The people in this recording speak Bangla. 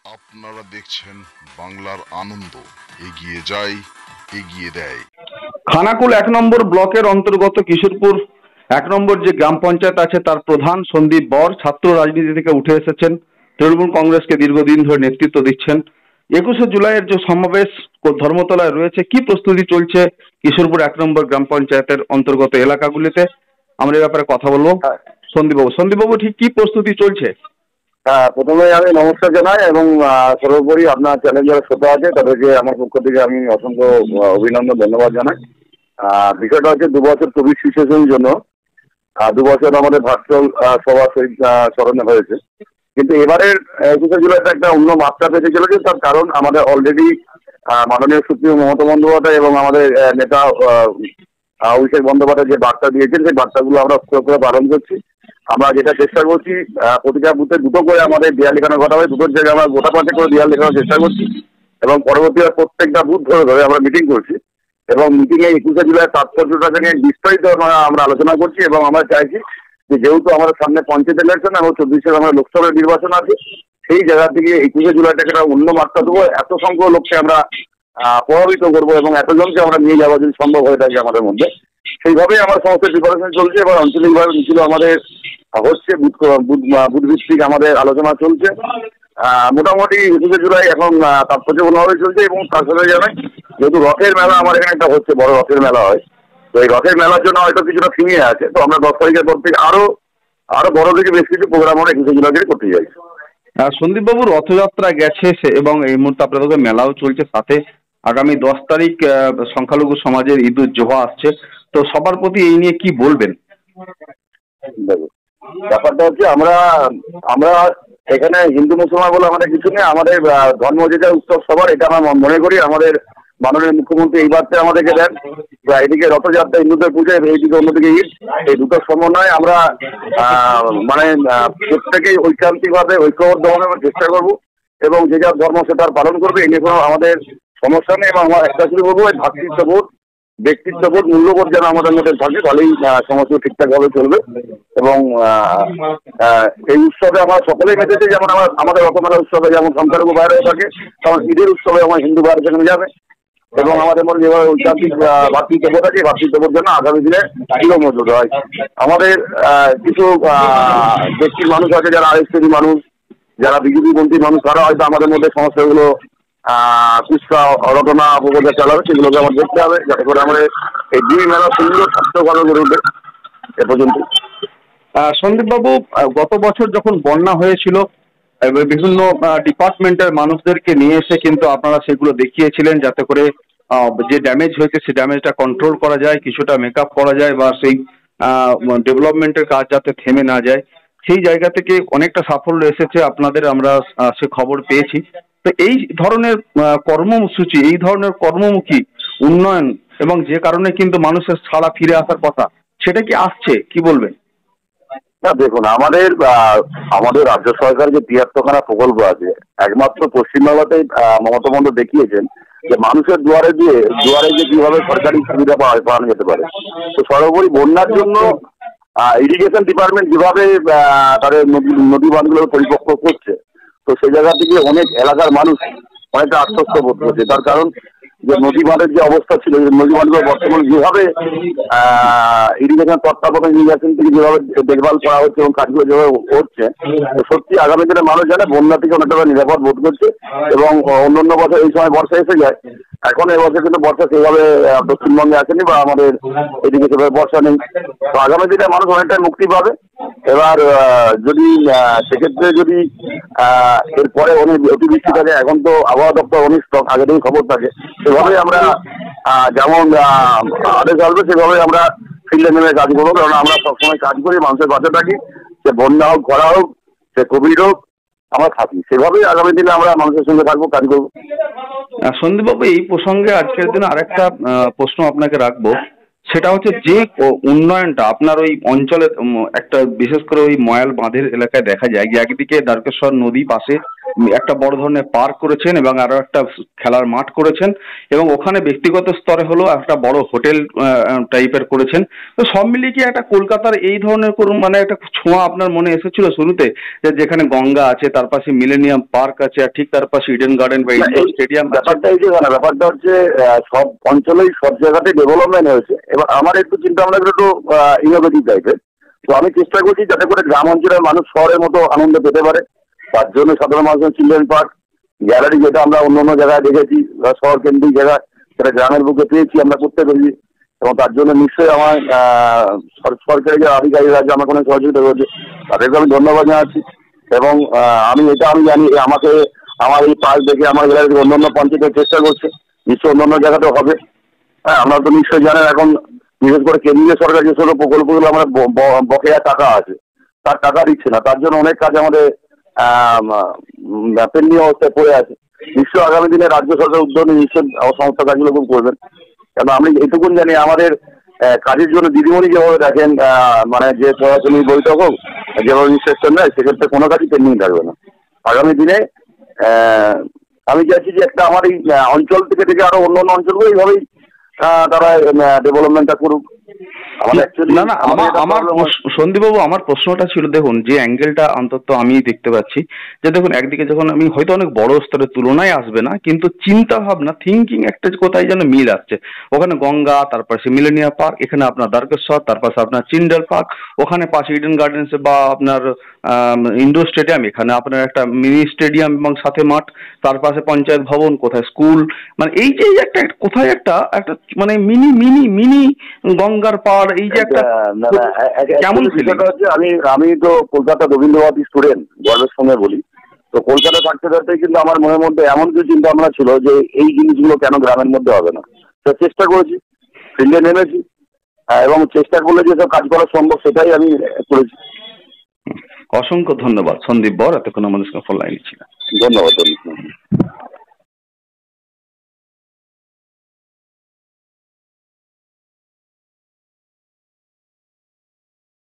আপনারা দেখছেন বাংলার আনন্দ, এগিয়ে যায়, এগিয়ে দেয়। খানাকুল ১ নম্বর ব্লকের অন্তর্গত কিশোরপুর ১ নম্বর যে গ্রাম পঞ্চায়েত আছে তার প্রধান সন্দীপ বর ছাত্র রাজনীতি থেকে উঠে এসেছেন, তৃণমূল কংগ্রেসকে দীর্ঘদিন ধরে নেতৃত্ব দিচ্ছেন। ২১শে জুলাইয়ের যে সমাবেশ ধর্মতলায় রয়েছে, কি প্রস্তুতি চলছে কিশোরপুর ১ নম্বর গ্রাম পঞ্চায়েতের অন্তর্গত এলাকাগুলিতে, আমরা এ ব্যাপারে কথা বলবো। সন্দীপবাবু ঠিক কি প্রস্তুতি চলছে? প্রথমে আমি নমস্কার জানাই এবং সর্বোপরি আপনার চ্যানেল যারা শ্রোতা আছে তাদেরকে আমার পক্ষ থেকে আমি অসংখ্য অভিনন্দন ধন্যবাদ জানাই। বিষয়টা হচ্ছে ২ বছর কোভিড সিচুয়েশনের জন্য ২ বছর আমাদের ভার্চুয়াল সভা স্মরণে হয়েছে, কিন্তু এবারের ২১শে জুলাইতে একটা অন্য মাত্রা পেতে চলেছে। তার কারণ আমাদের অলরেডি মাননীয় সুপ্রিম মমতা বন্দ্যোপাধ্যায় এবং আমাদের নেতা অভিষেক বন্দ্যোপাধ্যায় যে বার্তা দিয়েছেন সেই বার্তাগুলো আমরা করে পালন করছি। আমরা যেটা চেষ্টা করছি, প্রতিটা বুথে ২টো করে আমাদের দেয়াল লেখানো কথা হয়, ২টোর জায়গায় আমরা গোটা ৫ করে দেয়াল লেখানোর চেষ্টা করছি এবং পরবর্তীতে প্রত্যেকটা বুথ ধরে আমরা মিটিং করছি এবং মিটিংয়ে ২১শে জুলাই তাৎপর্যটাকে নিয়ে বিস্তারিত আমরা আলোচনা করছি এবং আমরা চাইছি যে যেহেতু আমাদের সামনে পঞ্চায়েত ইলেকশন এবং ২৪শে আমরা লোকসভার নির্বাচন আছে, সেই জায়গা থেকে ২১শে জুলাইটাকে একটা অন্য মাত্রা দেবো, এত সংখ্যক লোককে আমরা প্রভাবিত করবো এবং এতজনকে আমরা নিয়ে যাওয়া যদি সম্ভব হয়ে থাকে আমাদের মধ্যে, সেইভাবেই আমার সমস্ত প্রিপারেশন চলছে এবং আঞ্চলিকভাবে মিছিল আমাদের হচ্ছে, বুথ ভিত্তিক আমাদের আলোচনা চলছে। মোটামুটি ২১শে জুলাই এখন তাৎপর্যপূর্ণভাবে চলছে এবং তার সাথে জানাই যেহেতু রথের মেলা আমার এখানে একটা হচ্ছে, বড় রথের মেলা হয়, তো এই রথের মেলার জন্য হয়তো কিছুটা ফিরিয়ে আছে, তো আমরা ১০ তারিখের পর থেকে আরো বড় থেকে বেশ কিছু প্রোগ্রাম আমরা ২১শে জুলাই করতে যাই। সন্দীপবাবু, রথযাত্রা গেছে এবং এই মুহূর্তে আপনাদের মেলাও চলছে, সাথে আগামী ১০ তারিখ সংখ্যালঘু সমাজের ঈদ উজ জোহা আসছে, তো সবার প্রতি এই নিয়ে কি বলবেন? ব্যাপারটা হচ্ছে আমরা এখানে হিন্দু মুসলমান বলে আমাদের কিছু নেই, আমাদের ধর্ম যেটা উৎসব সবার, এটা আমরা মনে করি। আমাদের মাননীয় মুখ্যমন্ত্রী এই বার্তা আমাদেরকে দেন, এদিকে রথযাত্রা হিন্দুদের পুজো, এইদিকে অন্যদিকে ঈদ, এই দুটো সমন্বয়ে আমরা মানে প্রত্যেকেই ঐকান্তিকভাবে ঐক্যবদ্ধভাবে আমরা চেষ্টা করবো এবং যে যার ধর্ম সেটার পালন করবে, এই নিয়ে কোনো আমাদের সমস্যা নেই। এবং আমরা একটা শুরু করবো, ভ্রাতৃত্ববোধ, ব্যক্তিত্ববোধ, মূল্যবোধ যেন আমাদের মধ্যে থাকে, তাহলেই সমস্ত ঠিকঠাকভাবে চলবে। এবং এই উৎসবে আমরা সকলেই মেতেছি, যেমন আমাদের রথমেলা উৎসবে যেমন সংখ্যালঘু বাইরেও থাকে, তেমন ঈদের উৎসবে আমার হিন্দু বাইরে সেখানে যাবে এবং আমাদের মধ্যে যেভাবে ঐতিহাসিক ভ্রাতৃত্ববোধ আছে, ভ্রাতৃত্ববোধ যেন আগামী দিনে চিরমজুদ হয়। আমাদের কিছু ব্যক্তির মানুষ আছে যারা আরএসপি মানুষ, যারা বিজেপি পন্থী মানুষ, তারা হয়তো আমাদের মধ্যে সমস্যাগুলো কুৎসা রটনা অপপ্রচার চালাবে, সেগুলোকে আমার দেখতে হবে যাতে করে আমাদের এই দুই মেলা সুন্দর স্বাস্থ্যকর গড়ে উঠবে। এ পর্যন্ত সন্দীপবাবু, গত বছর যখন বন্যা হয়েছিল বিভিন্ন ডিপার্টমেন্টের মানুষদেরকে নিয়ে এসে কিন্তু আপনারা সেগুলো দেখিয়েছিলেন যাতে করে যে ড্যামেজ হয়েছে সেই ড্যামেজটা কন্ট্রোল করা যায়, কিছুটা মেকআপ করা যায় বা সেই ডেভেলপমেন্টের কাজ যাতে থেমে না যায়, সেই জায়গা থেকে অনেকটা সাফল্য এসেছে আপনাদের, আমরা সে খবর পেয়েছি। তো এই ধরনের কর্মসূচি, এই ধরনের কর্মমুখী উন্নয়ন এবং যে কারণে কিন্তু মানুষের ছাড়া ফিরে আসার কথা, সেটা কি আসছে, কি বলবেন? না দেখুন, আমাদের রাজ্য সরকার যে ৭৩খানা প্রকল্প আছে, একমাত্র পশ্চিমবাংলাতেই মমতা বন্দ্যোপাধ্যায় দেখিয়েছেন যে মানুষের দুয়ারে যে কিভাবে সরকারি সুবিধা পাওয়ানো যেতে পারে। তো সর্বোপরি বন্যার জন্য ইরিগেশন ডিপার্টমেন্ট যেভাবে তাদের নদী বাঁধগুলো পরিপক্ক করছে, তো সেই জায়গা থেকে অনেক এলাকার মানুষ অনেকটা আশ্বস্ত বোধ করছে। তার কারণ যে নদী বাঁধের যে অবস্থা ছিল, নদী বাঁধগুলো বর্তমানে যেভাবে ইরিগেশন তত্ত্বাবধানে ইরিগেশন থেকে যেভাবে দেখভাল করা হচ্ছে এবং কাজগুলো যেভাবে হচ্ছে, তো সত্যি আগামী দিনে মানুষ জানে বন্যা থেকে অনেকটা নিরাপদ বোধ করছে। এবং অন্য বছর এই সময় বর্ষা এসে যায়, এখন এবছর কিন্তু বর্ষা সেভাবে দক্ষিণবঙ্গে আসেনি বা আমাদের এদিকে সেভাবে বর্ষা নেই, তো আগামী দিনে মানুষ অনেকটাই মুক্তি পাবে। এবার যদি সেক্ষেত্রে যদি এরপরে অনেক অতিবৃষ্টি থাকে, এখন তো আবহাওয়া দপ্তর অনেক স্টক আগে থেকেই খবর থাকে, সেভাবে আমরা যেমন আদেশ আসবে সেভাবে আমরা ফিল্ডে নেমে কাজ করবো। কারণ আমরা সবসময় কাজ করি মানুষের পাশে থাকি, সে বন্যা হোক, খরা হোক, সে কোভিড হোক, আমরা থাকি, সেভাবেই আগামী দিনে আমরা মানুষের সঙ্গে থাকবো, কাজ করবো। সন্দীপবাবু, এই প্রসঙ্গে আজকের দিনে আরেকটা প্রশ্ন আপনাকে রাখবো, সেটা হচ্ছে যে উন্নয়নটা আপনার ওই অঞ্চলে একটা বিশেষ করে ওই ময়াল বাঁধের এলাকায় দেখা যায় যে একদিকে দ্বারকেশ্বর নদী পাশে একটা বড় ধরনের পার্ক করেছেন এবং আরো একটা খেলার মাঠ করেছেন এবং ওখানে ব্যক্তিগত স্তরে হলো একটা বড় হোটেল টাইপের করেছেন। তো সব মিলিয়ে কি একটা কলকাতার এই ধরনের মানে একটা ছোঁয়া আপনার মনে এসেছিল শুরুতে, যে যেখানে গঙ্গা আছে, তার পাশে মিলেনিয়াম পার্ক আছে, আর ঠিক তার পাশে ইডেন গার্ডেন বা ইন্ডোর স্টেডিয়াম? ব্যাপারটা এই যে ব্যাপারটা হচ্ছে সব অঞ্চলেই সব জায়গাতে ডেভেলপমেন্ট হয়েছে। এবার আমার একটু চিন্তা ভাবনা একটু ইনোভেটিভ টাইপের। তো আমি চেষ্টা করছি যাতে করে গ্রাম অঞ্চলের মানুষ শহরের মতো আনন্দ পেতে পারে। তার জন্য সাধারণ মানুষের চিলড্রেন পার্ক, গ্যালারি, যেটা আমরা অন্য অন্য জায়গায় দেখেছি শহর কেন্দ্রিক জায়গায়, সেটা গ্রামের বুকে পেয়েছি, আমরা করতে পেরেছি। এবং তার জন্য নিশ্চয়ই আমার সরকারি যে আধিকারিকরা আছে আমাকে অনেক সহযোগিতা করেছে, তাদেরকে আমি ধন্যবাদ জানাচ্ছি। এবং আমি জানি আমাকে আমার এই পার্ক দেখে আমার এলাকায় অন্যান্য পঞ্চায়েতের চেষ্টা করছে, নিশ্চয়ই অন্যান্য জায়গাতেও হবে। হ্যাঁ, আপনারা তো নিশ্চয়ই জানেন এখন বিশেষ করে কেন্দ্রীয় সরকার যে সব প্রকল্পগুলো আমাদের বকেয়া টাকা আছে, তার টাকা দিচ্ছে না, তার জন্য অনেক কাজ আমাদের পেন্ডিং অবস্থায় পড়ে আছে। নিশ্চয়ই আগামী দিনে রাজ্য সরকার উদ্যোগ নিয়ে নিশ্চয়ই সমস্ত কাজগুলো খুব করবেন। কারণ আমি এটুকুন জানি আমাদের কাজের জন্য দিদিমণি যেভাবে দেখেন, মানে যে সরাসরি বৈঠক হোক, যেভাবে ইনস্ট্রাকশন নেয়, সেক্ষেত্রে কোনো কাজই পেন্ডিং থাকবে না আগামী দিনে। আমি চাইছি যে একটা আমার এই অঞ্চল থেকে আরো অন্য অন্য অঞ্চলগুলো এইভাবেই তারা ডেভেলপমেন্টটা করুক। না না, আমার সন্দীপবাবু, আমার প্রশ্নটা ছিল, দেখুন যে অ্যাঙ্গেলটা অন্তত আমি দেখতে পাচ্ছি, যে দেখুন একদিকে যখন আমি হয়তো অনেক বড় স্তরের তুলনায় আসবে না, কিন্তু চিন্তা ভাবনা, থিঙ্কিং একটা কোথায় যেন মিল আসছে। ওখানে গঙ্গা, তার পাশে মিলেনিয়া পার্ক, এখানে আপনার দ্বারকেশ্বর, তার পাশে আপনার চিন্ডাল পার্ক, ওখানে পাশে ইডেন গার্ডেন্স বা আপনার ইন্ডোর স্টেডিয়াম, এখানে আপনার একটা মিনি স্টেডিয়াম এবং সাথে মাঠ, তার পাশে পঞ্চায়েত ভবন, কোথায় স্কুল, মানে এই যে একটা কোথায় একটা একটা মানে মিনি মিনি মিনি গঙ্গার পাড়, এই যে একটা কেমন ফিলিং হচ্ছে। আমি তো কলকাতা রবীন্দ্রভারতী স্টুডেন্ট, গর্বের সঙ্গে বলি। তো কলকাতা থাকতে থাকতে কিন্তু আমার মনের মধ্যে এমন কিছু চিন্তা ভাবনা ছিল যে এই জিনিসগুলো কেন গ্রামের মধ্যে হবে না। তো চেষ্টা করেছি, ফিল্ডে নেমেছি, এবং চেষ্টা করলে যেসব কাজ করা সম্ভব সেটাই আমি করেছি। অসংখ্য ধন্যবাদ সন্দীপ বর, এতক্ষণ আমাদের সঙ্গে ফোন লাইনে ছিলেন। ধন্যবাদ।